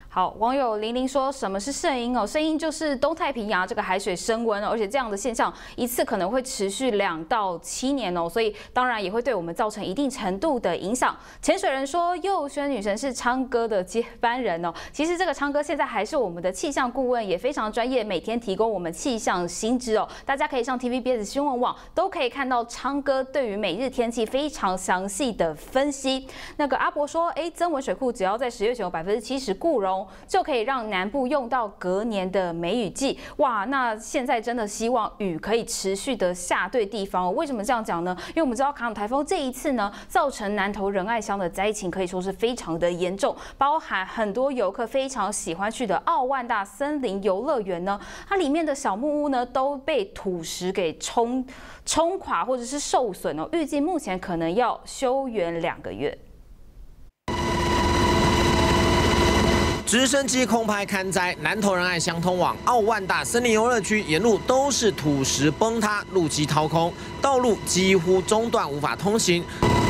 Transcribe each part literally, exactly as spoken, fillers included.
好，网友玲玲说，什么是圣婴哦？圣婴就是东太平洋这个海水升温，而且这样的现象一次可能会持续两到七年哦，所以当然也会对我们造成一定程度的影响。潜水人说，佑轩女神是昌哥的接班人哦。其实这个昌哥现在还是我们的气象顾问，也非常专业，每天提供我们气象新知哦。大家可以上 T V B S 新闻网都可以看到昌哥对于每日天气非常详细的分析。那个阿伯说，哎，增文水库只要在十月前有百分之七十固容，就可以让南部用到隔年的梅雨季。哇，那现在真的希望雨可以持续的下对地方哦。为什么这样讲呢？因为我们知道卡努台风这一次呢，造成南投仁爱乡的灾情可以说是非常的严重，包含很多游客非常喜欢去的奥万大森林游乐园呢，它里面的小木屋呢都被土石给冲冲垮或者是受损哦，预计目前可能要修园两个月。 直升机空拍勘灾，南投仁爱乡通往奥万大森林游乐区，沿路都是土石崩塌，路基掏空，道路几乎中断，无法通行。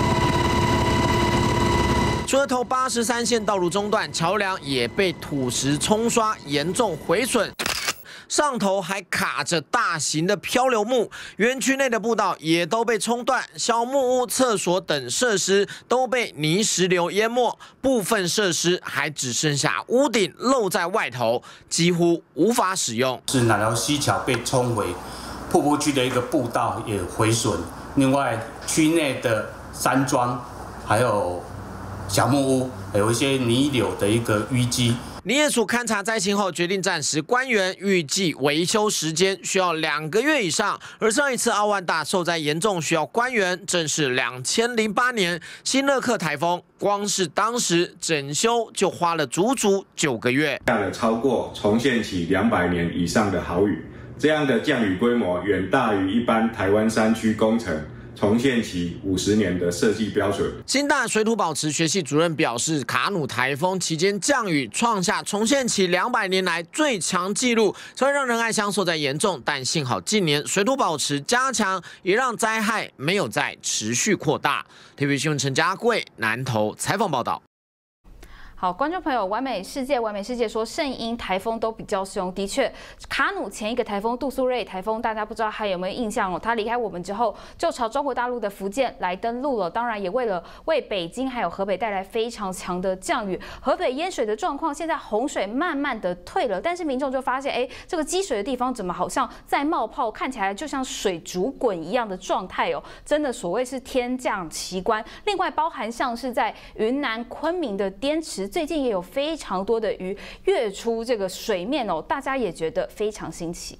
除了头八十三线道路中断，桥梁也被土石冲刷，严重毁损。上头还卡着大型的漂流木，园区内的步道也都被冲断，小木屋、厕所等设施都被泥石流淹没，部分设施还只剩下屋顶露在外头，几乎无法使用。 是南寮溪桥被冲毁，瀑布区的一个步道也毁损，另外区内的山庄还有小木屋有一些泥流的一个淤积。 林业署勘察灾情后，决定暂时关园，预计维修时间需要两个月以上。而上一次奥万大受灾严重，需要关园，正是两千零八年新乐克台风，光是当时整修就花了足足九个月， 下了超过重现起两百年以上的豪雨，这样的降雨规模远大于一般台湾山区工程重现起五十年的设计标准。 新大水土保持学系主任表示，卡努台风期间降雨创下重现起两百年来最强纪录，虽然让仁爱乡受灾严重，但幸好近年水土保持加强，也让灾害没有再持续扩大。T V B 新闻陈家贵南投采访报道。 好，观众朋友，完美世界，完美世界说圣婴台风都比较凶，的确，卡努前一个台风杜苏芮台风，大家不知道还有没有印象哦？它离开我们之后，就朝中国大陆的福建来登陆了，当然也为了为北京还有河北带来非常强的降雨。河北淹水的状况，现在洪水慢慢的退了，但是民众就发现，哎，这个积水的地方怎么好像在冒泡，看起来就像水煮滚一样的状态哦，真的所谓是天降奇观。另外，包含像是在云南昆明的滇池。最近也有非常多的鱼跃出这个水面哦，大家也觉得非常新奇。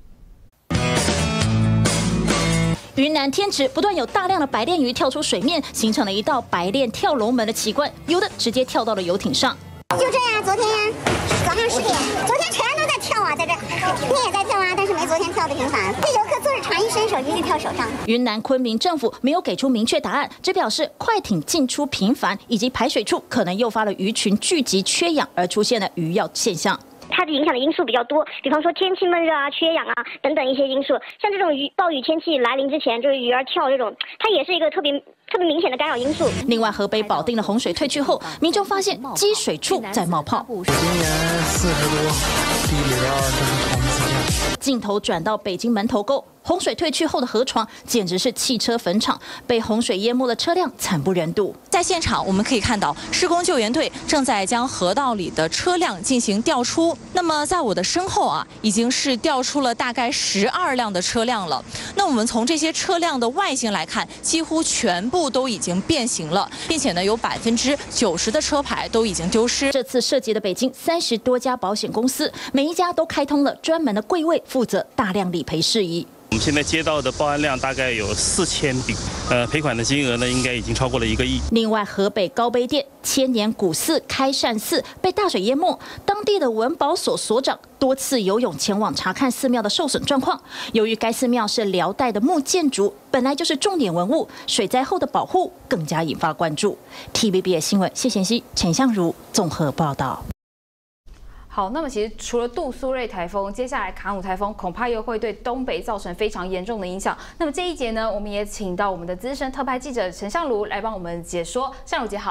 云南天池不断有大量的白鲢鱼跳出水面，形成了一道白鲢跳龙门的奇观，有的直接跳到了游艇上。 就这样，昨天早上十点，昨天全都在跳啊，在这，今天也在跳啊，但是没昨天跳的频繁。这游客就是船一伸手就去跳手上。 云南昆明政府没有给出明确答案，只表示快艇进出频繁以及排水处可能诱发了鱼群聚集缺氧，而出现了鱼药现象。 它的影响的因素比较多，比方说天气闷热啊、缺氧啊等等一些因素。像这种雨暴雨天气来临之前，就是鱼儿跳这种，它也是一个特别特别明显的干扰因素。 另外，河北保定的洪水退去后，民众发现积水处在冒泡。 今年四十多，地里边都是虫子。 镜头转到北京门头沟。洪水退去后的河床简直是汽车坟场，被洪水淹没的车辆惨不忍睹。 在现场我们可以看到，施工救援队正在将河道里的车辆进行调出。那么在我的身后啊，已经是调出了大概十二辆的车辆了。那我们从这些车辆的外形来看，几乎全部都已经变形了，并且呢，有百分之九十的车牌都已经丢失。 这次涉及的北京三十多家保险公司，每一家都开通了专门的柜位，负责大量理赔事宜。 我们现在接到的报案量大概有四千笔，呃，赔款的金额呢，应该已经超过了一个亿。 另外，河北高碑店千年古寺开善寺被大水淹没，当地的文保所所长多次游泳前往查看寺庙的受损状况。由于该寺庙是辽代的木建筑，本来就是重点文物，水灾后的保护更加引发关注。T V B S 新闻谢贤熙、陈相如综合报道。 好，那么其实除了杜苏芮台风，接下来卡努台风恐怕又会对东北造成非常严重的影响。那么这一节呢，我们也请到我们的资深特派记者陈相如来帮我们解说。相如姐好。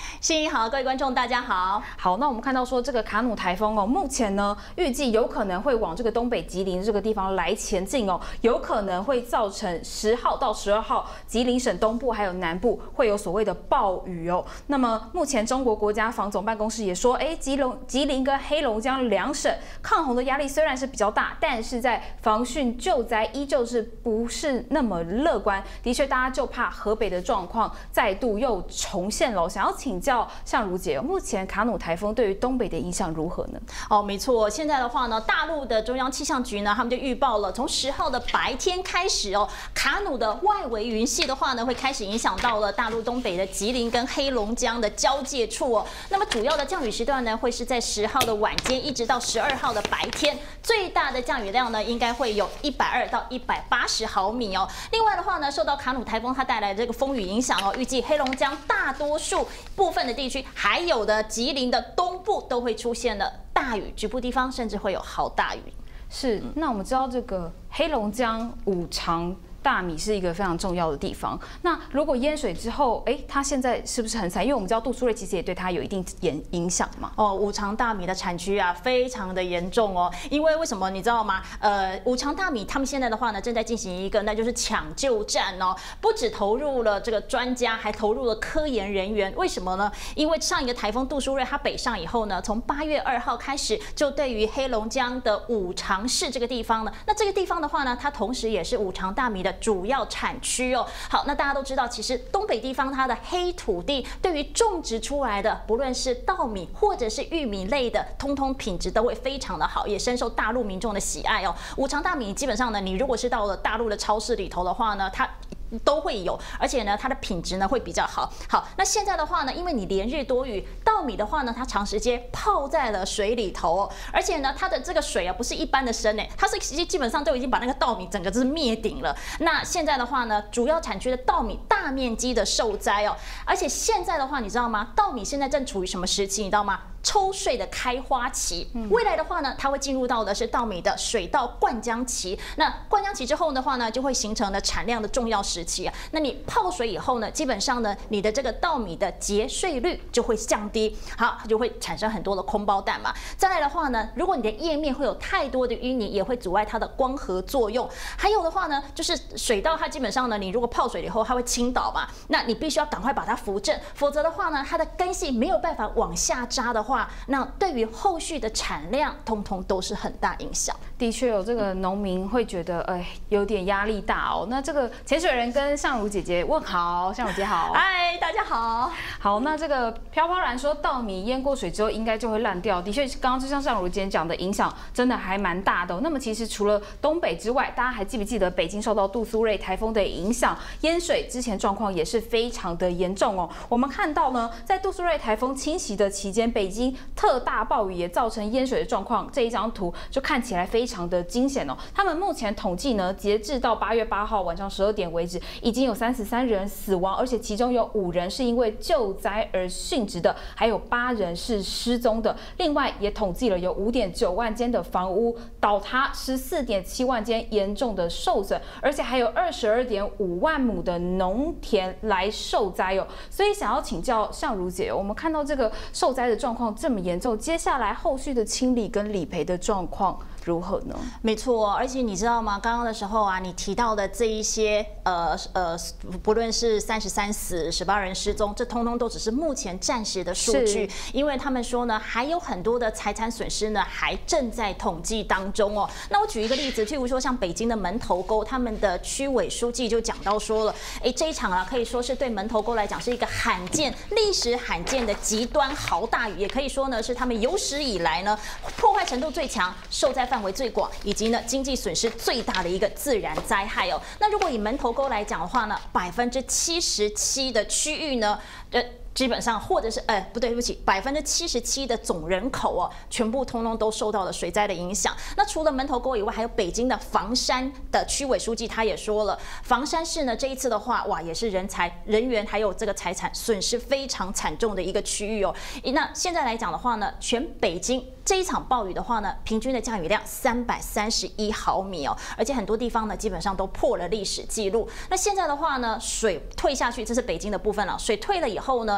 欣怡好，各位观众大家好。 好，那我们看到说这个卡努台风哦，目前呢预计有可能会往这个东北吉林这个地方来前进哦，有可能会造成十号到十二号吉林省东部还有南部会有所谓的暴雨哦。那么目前中国国家防总办公室也说，哎，吉隆吉林跟黑龙江两省抗洪的压力虽然是比较大，但是在防汛救灾依旧是不是那么乐观。的确，大家就怕河北的状况再度又重现了。想要请教相如姐，目前卡努台风对于东北的影响如何呢？ 哦，没错，现在的话呢，大陆的中央气象局呢，他们就预报了，从十号的白天开始哦，卡努的外围云系的话呢，会开始影响到了大陆东北的吉林跟黑龙江的交界处哦。那么主要的降雨时段呢，会是在十号的晚间一直到十二号的白天，最大的降雨量呢，应该会有一百二到一百八十毫米哦。另外的话呢，受到卡努台风它带来的这个风雨影响哦，预计黑龙江大多数部分的地区，还有的吉林的东部都会出现了大雨，局部地方甚至会有豪大雨。 是，那我们知道这个黑龙江五常大米是一个非常重要的地方。那如果淹水之后，哎，它现在是不是很惨？因为我们知道杜苏芮其实也对它有一定影影响嘛。 哦，五常大米的产区啊，非常的严重哦。因为为什么你知道吗？呃，五常大米他们现在的话呢，正在进行一个那就是抢救战哦，不只投入了这个专家，还投入了科研人员。为什么呢？因为上一个台风杜苏芮它北上以后呢，从八月二号开始，就对于黑龙江的五常市这个地方呢，那这个地方的话呢，它同时也是五常大米的主要产区哦。好，那大家都知道，其实东北地方它的黑土地对于种植出来的，不论是稻米或者是玉米类的，通通品质都会非常的好，也深受大陆民众的喜爱哦。五常大米基本上呢，你如果是到了大陆的超市里头的话呢，它都会有，而且呢，它的品质呢会比较好。好，那现在的话呢，因为你连日多雨，稻米的话呢，它长时间泡在了水里头哦，而且呢，它的这个水啊不是一般的深诶，它是基本上都已经把那个稻米整个就是灭顶了。那现在的话呢，主要产区的稻米大面积的受灾哦，而且现在的话，你知道吗？稻米现在正处于什么时期？你知道吗？抽穗的开花期，未来的话呢，它会进入到的是稻米的水稻灌浆期。那灌浆期之后的话呢，就会形成了产量的重要时期啊。那你泡水以后呢，基本上呢，你的这个稻米的结穗率就会降低，好，它就会产生很多的空包蛋嘛。再来的话呢，如果你的叶面会有太多的淤泥，也会阻碍它的光合作用。还有的话呢，就是水稻它基本上呢，你如果泡水以后它会倾倒嘛，那你必须要赶快把它扶正，否则的话呢，它的根系没有办法往下扎的话，那对于后续的产量，通通都是很大影响。 的确有这个农民会觉得，哎，有点压力大哦。那这个潜水人跟相如姐姐问好，相如姐好， 嗨，大家好。 好，那这个飘飘然说，稻米淹过水之后应该就会烂掉。的确，刚刚就像相如姐姐讲的，影响真的还蛮大的哦。那么其实除了东北之外，大家还记不记得北京受到杜苏芮台风的影响，淹水之前状况也是非常的严重哦。我们看到呢，在杜苏芮台风侵袭的期间，北京特大暴雨也造成淹水的状况，这一张图就看起来非常的惊险哦。他们目前统计呢，截至到八月八号晚上十二点为止，已经有三十三人死亡，而且其中有五人是因为救灾而殉职的，还有八人是失踪的。另外也统计了有五点九万间的房屋倒塌，十四点七万间严重的受损，而且还有二十二点五万亩的农田来受灾哦。所以想要请教相如姐，我们看到这个受灾的状况这么严重，接下来后续的清理跟理赔的状况如何呢？ 没错，而且你知道吗？刚刚的时候啊，你提到的这一些呃呃，不论是三十三死、十八人失踪，这通通都只是目前暂时的数据，因为他们说呢，还有很多的财产损失呢，还正在统计当中哦。那我举一个例子，譬如说像北京的门头沟，他们的区委书记就讲到说了，哎，这一场啊，可以说是对门头沟来讲是一个罕见、历史罕见的极端豪大雨，也可以说呢是他们有史以来呢破坏程度最强、受灾范围最广，以及呢经济损失最大的一个自然灾害哦。那如果以门头沟来讲的话呢，百分之七十七的区域呢，呃。基本上，或者是哎，不对，对不起，百分之七十七的总人口哦，全部通通都受到了水灾的影响。那除了门头沟以外，还有北京的房山的区委书记他也说了，房山市呢这一次的话，哇，也是人才、人员还有这个财产损失非常惨重的一个区域哦。那现在来讲的话呢，全北京这一场暴雨的话呢，平均的降雨量三百三十一毫米哦，而且很多地方呢基本上都破了历史记录。那现在的话呢，水退下去，这是北京的部分了。水退了以后呢，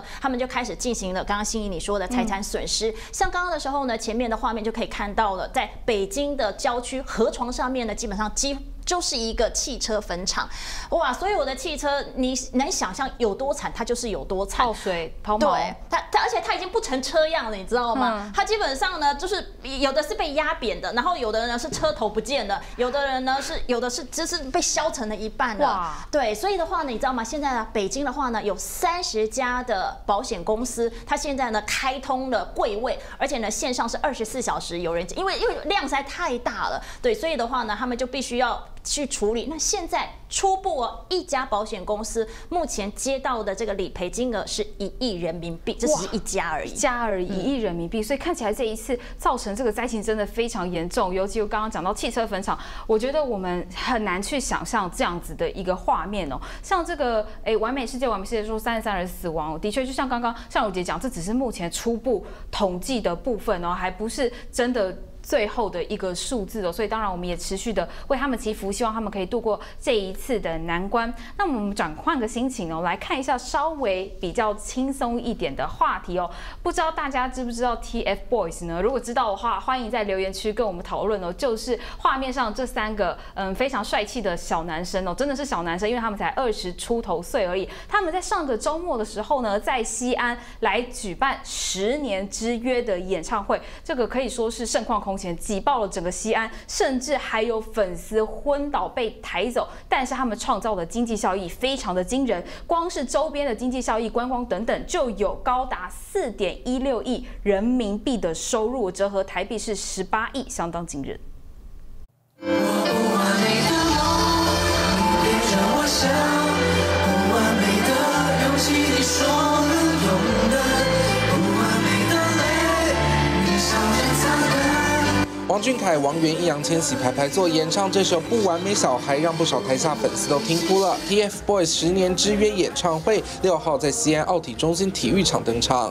他们就开始进行了刚刚心怡你说的财产损失。嗯、像刚刚的时候呢，前面的画面就可以看到了，在北京的郊区河床上面呢，基本上几就是一个汽车坟场，哇！所有的汽车，你能想象有多惨，它就是有多惨。 泡水、抛锚， 对，它它而且它已经不成车样了，你知道吗？嗯、它基本上呢，就是有的是被压扁的，然后有的人呢是车头不见了，有的人呢是有的是就是被削成了一半了。哇！对，所以的话呢，你知道吗？现在呢，北京的话呢，有三十家的保险公司，它现在呢开通了柜位，而且呢线上是二十四小时有人，因为因为量实在太大了，对，所以的话呢，他们就必须要去处理。那现在初步哦，一家保险公司目前接到的这个理赔金额是一亿人民币，这只是一家而已， 一家而已，一亿人民币。所以看起来这一次造成这个灾情真的非常严重，尤其我刚刚讲到汽车坟场，我觉得我们很难去想象这样子的一个画面哦。像这个哎，完美世界，完美世界说三十三人死亡、哦，的确就像刚刚向如姐讲，这只是目前初步统计的部分哦，还不是真的最后的一个数字哦，所以当然我们也持续的为他们祈福，希望他们可以度过这一次的难关。那我们转换个心情哦，来看一下稍微比较轻松一点的话题哦。不知道大家知不知道 T F Boys 呢？如果知道的话，欢迎在留言区跟我们讨论哦。就是画面上这三个嗯非常帅气的小男生哦，真的是小男生，因为他们才二十出头岁而已。他们在上个周末的时候呢，在西安来举办十年之约的演唱会，这个可以说是盛况空前，挤爆了整个西安，甚至还有粉丝昏倒被抬走。但是他们创造的经济效益非常的惊人，光是周边的经济效益、观光等等，就有高达四点一六亿人民币的收入，折合台币是十八亿，相当惊人。 王俊凯、王源、易烊千玺排排坐演唱这首《不完美小孩》，让不少台下粉丝都听哭了。T F Boys 十年之约演唱会六号在西安奥体中心体育场登场。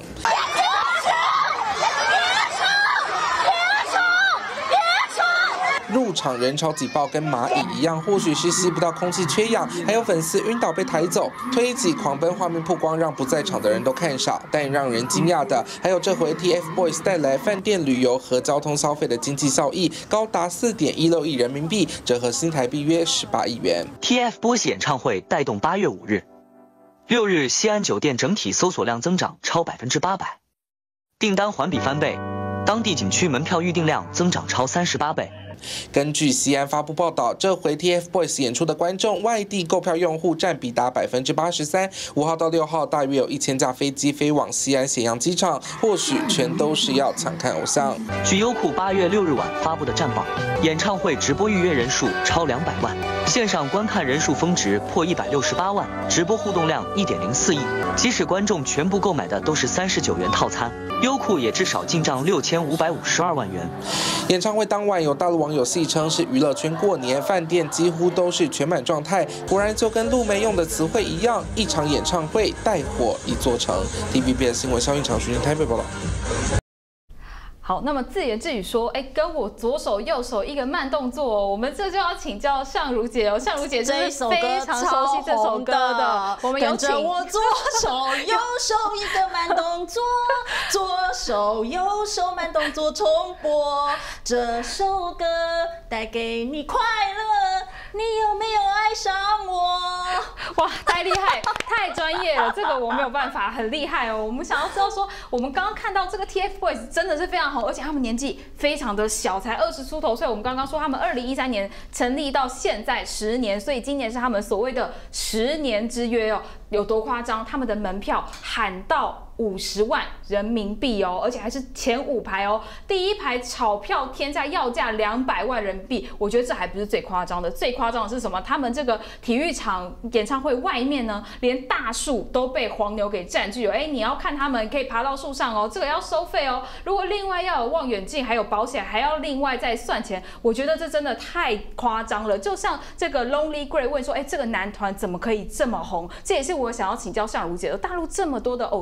入场人潮挤爆，跟蚂蚁一样，或许是吸不到空气缺氧，还有粉丝晕倒被抬走，推挤狂奔画面曝光，让不在场的人都看傻。但让人惊讶的，还有这回 T F Boys 带来饭店、旅游和交通消费的经济效益高达四点一六亿人民币，折合新台币约十八亿元。 T F Boys 演唱会带动八月五日、六日西安酒店整体搜索量增长超百分之八百，订单环比翻倍，当地景区门票预订量增长超三十八倍。 根据西安发布报道，这回 T F Boys 演出的观众外地购票用户占比达百分之八十三。五号到六号，大约有一千架飞机飞往西安咸阳机场，或许全都是要抢看偶像。 据优酷八月六日晚发布的战报，演唱会直播预约人数超两百万，线上观看人数峰值破一百六十八万，直播互动量一点零四亿。即使观众全部购买的都是三十九元套餐，优酷也至少进账六千五百五十二万元。 演唱会当晚，有大陆网友戏称是娱乐圈过年，饭店几乎都是全满状态。果然就跟陆梅用的词汇一样，一场演唱会带火一座城。T V B S 新闻肖运长、徐俊台北报道。 好，那么自言自语说，哎，跟我左手右手一个慢动作、哦，我们这就要请教相如姐哦。相如姐真是非常熟悉这首歌的，我们有请。 跟着我左手右手一个慢动作，左手右手慢动作重播。这首歌带给你快乐，你有没有爱上我？ 哇，太厉害，太专业了，这个我没有办法，很厉害哦。我们想要知道说，我们刚刚看到这个 T F Boys 真的是非常好。而且他们年纪非常的小，才二十出头岁。我们刚刚说他们二零一三年成立到现在十年，所以今年是他们所谓的十年之约哦，有多夸张？他们的门票喊到五十万人民币哦，而且还是前五排哦，第一排炒票天价要价两百万人民币。我觉得这还不是最夸张的，最夸张的是什么？他们这个体育场演唱会外面呢，连大树都被黄牛给占据了。哎，你要看他们可以爬到树上哦，这个要收费哦。如果另外要有望远镜，还有保险，还要另外再算钱。我觉得这真的太夸张了。就像这个 Lonely Grey 问说，哎，这个男团怎么可以这么红？这也是我想要请教相如姐的。大陆这么多的偶像团体。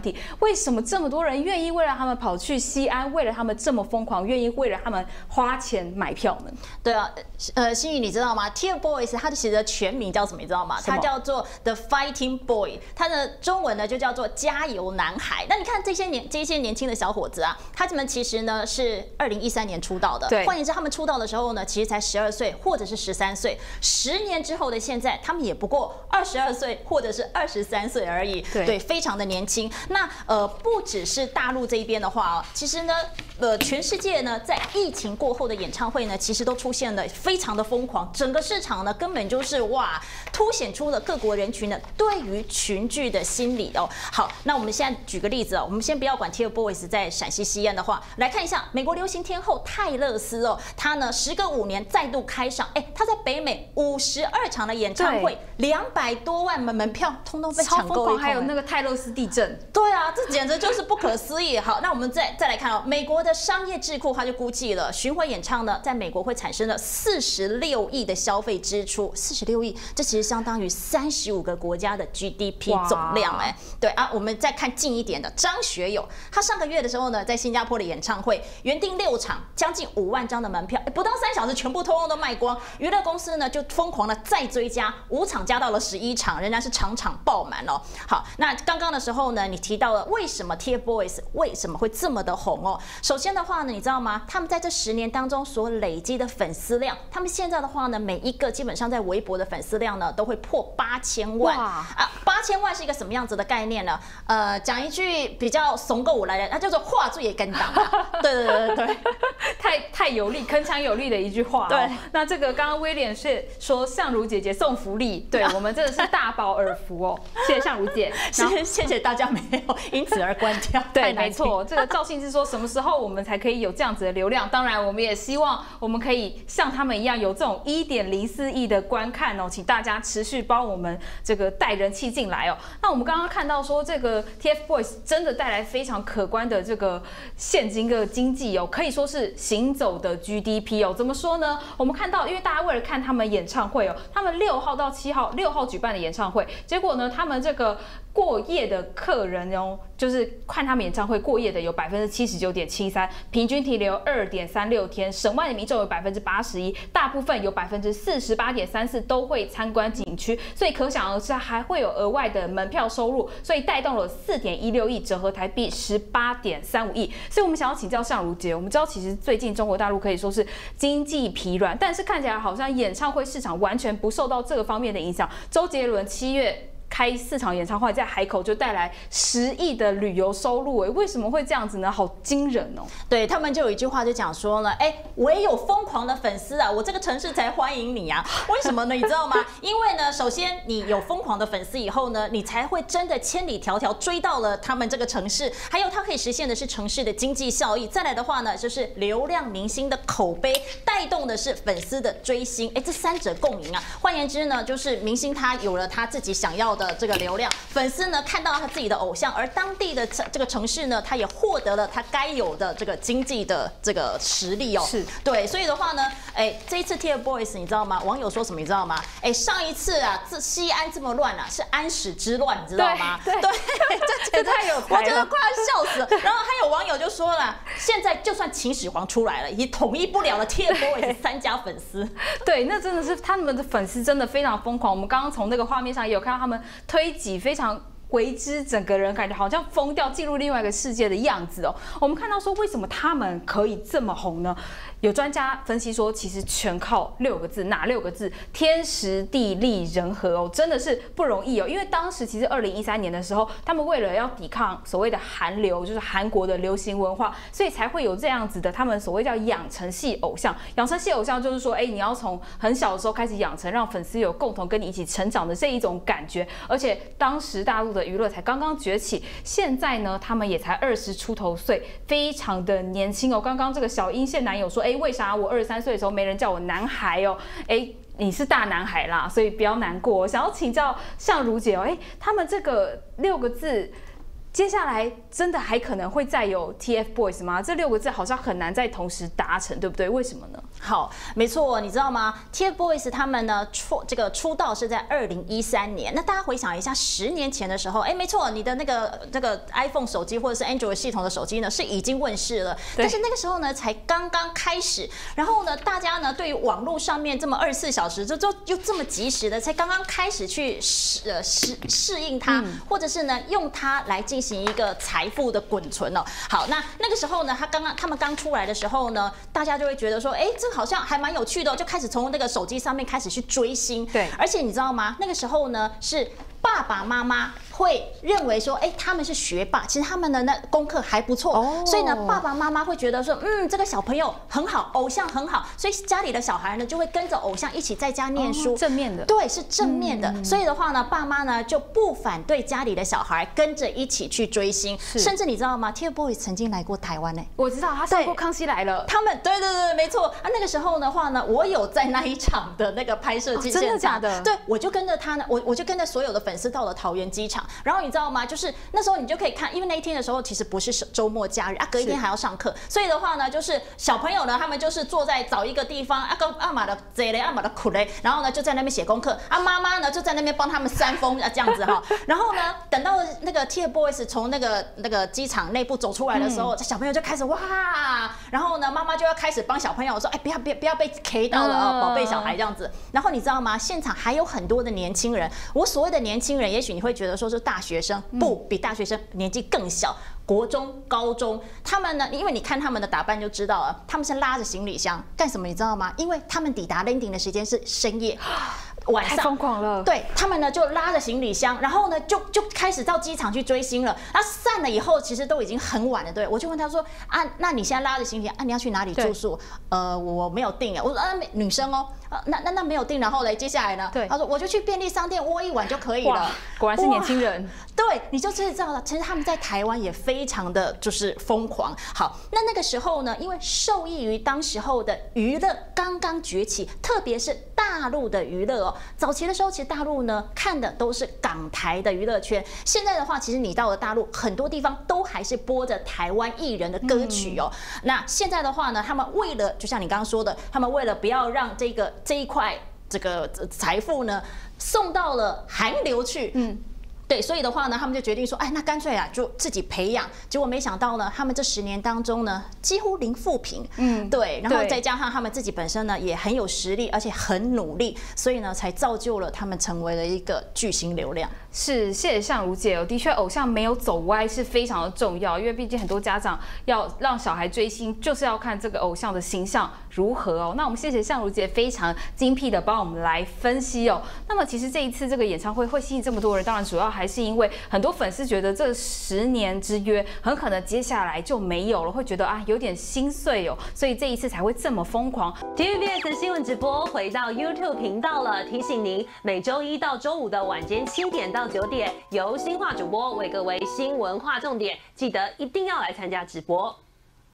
体，为什么这么多人愿意为了他们跑去西安，为了他们这么疯狂，愿意为了他们花钱买票呢？ 对啊，呃，心宇你知道吗 ？TFBOYS 它的其实的全名叫什么？你知道吗？它叫做 The Fighting Boy， 它的中文呢就叫做加油男孩。那你看这些年这些年轻的小伙子啊，他们其实呢是二零一三年出道的，对，换言之，他们出道的时候呢，其实才十二岁或者是十三岁，十年之后的现在，他们也不过二十二岁或者是二十三岁而已，对，对，非常的年轻。那呃，不只是大陆这一边的话啊，其实呢，呃，全世界呢，在疫情过后的演唱会呢，其实都出现了非常的疯狂，整个市场呢，根本就是哇，凸显出了各国人群呢对于群聚的心理哦。好，那我们现在举个例子哦，我们先不要管 TFBOYS 在陕西西安的话，来看一下美国流行天后泰勒斯哦，她呢时隔五年再度开上，哎，她在北美五十二场的演唱会，两百多万门门票，通通被抢购一空。 还有那个泰勒斯地震， 对啊，这简直就是不可思议。好，那我们再再来看哦，美国的商业智库他就估计了，巡回演唱呢，在美国会产生了四十六亿的消费支出，四十六亿，这其实相当于三十五个国家的 G D P 总量哎。对啊，我们再看近一点的张学友，他上个月的时候呢，在新加坡的演唱会，原定六场，将近五万张的门票，不到三小时全部通通都卖光，娱乐公司呢就疯狂的再追加，五场加到了十一场，仍然是场场爆满哦。好，那刚刚的时候呢，你提到了为什么 TFBOYS 为什么会这么的红哦？首先的话呢，你知道吗？他们在这十年当中所累积的粉丝量，他们现在的话呢，每一个基本上在微博的粉丝量呢，都会破八千万啊！八千万是一个什么样子的概念呢？呃，讲一句比较怂够我来的，它叫做话术也跟档。对对对对对， 太太有力，铿锵有力的一句话、哦。对，那这个刚刚威廉是说相如姐姐送福利，对我们真的是大饱耳福哦，谢谢相如姐， 谢谢谢谢大家没有因此而关掉。 对，没错，这个赵信之说什么时候我们才可以有这样子的流量？当然，我们也希望我们可以像他们一样有这种一点零四亿的观看哦，请大家持续帮我们这个带人气进来哦。那我们刚刚看到说这个 TFBOYS 真的带来非常可观的这个现金的经济哦，可以说是行走的 G D P 哦。怎么说呢？我们看到，因为大家为了看他们演唱会哦，他们六号到七号，六号举办的演唱会，结果呢，他们这个过夜的客人哦，就是看他们演唱会过夜的有百分之七十九点七三，平均停留二点三六天，省外的民众有百分之八十一，大部分有百分之四十八点三四都会参观景区，所以可想而知还会有额外的门票收入，所以带动了四点一六亿，折合台币十八点三五亿。所以我们想要请教相如姐，我们知道其实最近中国大陆可以说是经济疲软，但是看起来好像演唱会市场完全不受到这个方面的影响。周杰伦七月开四场演唱会，在海口就带来十亿的旅游收入，哎，为什么会这样子呢？好惊人哦！ 对他们就有一句话就讲说了，哎，唯有疯狂的粉丝啊，我这个城市才欢迎你啊！为什么呢？你知道吗？因为呢，首先你有疯狂的粉丝以后呢，你才会真的千里迢迢追到了他们这个城市，还有它可以实现的是城市的经济效益。再来的话呢，就是流量明星的口碑，带动的是粉丝的追星，哎，这三者共赢啊！换言之呢，就是明星他有了他自己想要的这个流量，粉丝呢看到他自己的偶像，而当地的这个城市呢，他也获得了他该有的这个经济的这个实力哦。是，对，所以的话呢，哎，这一次 TFBOYS 你知道吗？网友说什么你知道吗？哎，上一次啊，这西安这么乱啊，是安史之乱，你知道吗？对，对这太有才了， 我觉得快要笑死了。然后还有网友就说了，现在就算秦始皇出来了，也统一不了了 TFBOYS 三家粉丝。 对，那真的是他们的粉丝真的非常疯狂。我们刚刚从那个画面上也有看到他们推挤非常为之，整个人感觉好像疯掉，进入另外一个世界的样子哦。我们看到说，为什么他们可以这么红呢？有专家分析说，其实全靠六个字，哪六个字？天时地利人和哦，真的是不容易哦。因为当时其实二零一三年的时候，他们为了要抵抗所谓的韩流，就是韩国的流行文化，所以才会有这样子的，他们所谓叫养成系偶像。养成系偶像就是说，哎，你要从很小的时候开始养成，让粉丝有共同跟你一起成长的这一种感觉。而且当时大陆的娱乐才刚刚崛起，现在呢，他们也才二十出头岁，非常的年轻哦。刚刚这个小英现男友说，哎，为啥我二十三岁的时候没人叫我男孩哦？哎，你是大男孩啦，所以不要难过。想要请教相如姐哦，哎，他们这个六个字接下来真的还可能会再有 TFBOYS 吗？这六个字好像很难在同时达成，对不对？为什么呢？ 好，没错，你知道吗 ？TFBOYS 他们呢出这个出道是在二零一三年。那大家回想一下，十年前的时候，哎，没错，你的那个这个 iPhone 手机或者是 Android 系统的手机呢是已经问世了，但是那个时候呢才刚刚开始。然后呢，大家呢对于网络上面这么二十四小时，就就又这么及时的，才刚刚开始去适呃适适应它，嗯、或者是呢用它来进行一个财富的滚存哦。好，那那个时候呢，他刚刚他们刚出来的时候呢，大家就会觉得说，哎，这好像还蛮有趣的、哦，就开始从那个手机上面开始去追星。对，而且你知道吗？那个时候呢是爸爸妈妈会认为说，哎，他们是学霸，其实他们的那功课还不错，哦、所以呢，爸爸妈妈会觉得说，嗯，这个小朋友很好，偶像很好，所以家里的小孩呢就会跟着偶像一起在家念书，哦、 正面的， 对，是正面的。嗯、所以的话呢，爸妈呢就不反对家里的小孩跟着一起去追星，甚至你知道吗 ？TFBOYS 曾经来过台湾呢， 我知道他上过《康熙来了》， 他们对对对，没错。啊，那个时候的话呢，我有在那一场的那个拍摄现场，哦、真的假的？对，我就跟着他呢，我我就跟着所有的粉丝到了桃园机场，然后你知道吗？就是那时候你就可以看，因为那一天的时候其实不是周末假日啊，隔一天还要上课，所以的话呢，就是小朋友呢，他们就是坐在找一个地方，啊个阿玛的贼嘞，阿玛的苦嘞，然后呢就在那边写功课，啊妈妈呢就在那边帮他们扇风啊这样子哈，然后呢等到那个 TFBOYS 从那个那个机场内部走出来的时候，嗯、小朋友就开始哇，然后呢妈妈就要开始帮小朋友说，哎不要不要不要被 K 到了啊，宝贝小孩这样子，然后你知道吗？现场还有很多的年轻人，我所谓的年轻人，也许你会觉得说是大学生。不比大学生年纪更小，国中、高中，他们呢，因为你看他们的打扮就知道了，他们是拉着行李箱干什么，你知道吗？因为他们抵达 landing 的时间是深夜。晚上太疯狂了， 对他们呢就拉着行李箱，然后呢就就开始到机场去追星了。那散了以后，其实都已经很晚了。对，我就问他说啊，那你现在拉着行李啊，你要去哪里住宿？呃，我没有订啊。我说啊，女生哦，啊、那那那没有订，然后嘞，接下来呢？对，他说我就去便利商店窝一晚就可以了。 果然是年轻人。 对，你就知道了。其实他们在台湾也非常的就是疯狂。好，那那个时候呢，因为受益于当时候的娱乐刚刚崛起，特别是大陆的娱乐哦。早期的时候，其实大陆呢看的都是港台的娱乐圈。现在的话，其实你到了大陆，很多地方都还是播着台湾艺人的歌曲哦。嗯、那现在的话呢，他们为了就像你刚刚说的，他们为了不要让这个这一块这个财富呢送到了韩流去，嗯。对，所以的话呢，他们就决定说，哎，那干脆啊，就自己培养。结果没想到呢，他们这十年当中呢，几乎零负评。嗯，对，然后再加上他们自己本身呢也很有实力，而且很努力，所以呢，才造就了他们成为了一个巨星流量。 是，谢谢相如姐哦。的确，偶像没有走歪是非常的重要，因为毕竟很多家长要让小孩追星，就是要看这个偶像的形象如何哦。那我们谢谢相如姐非常精辟的帮我们来分析哦。那么其实这一次这个演唱会会吸引这么多人，当然主要还是因为很多粉丝觉得这十年之约很可能接下来就没有了，会觉得啊有点心碎哦，所以这一次才会这么疯狂。 T V B S 新闻直播回到 YouTube 频道了，提醒您每周一到周五的晚间七点到九点，由新化主播为各位新闻划重点，记得一定要来参加直播。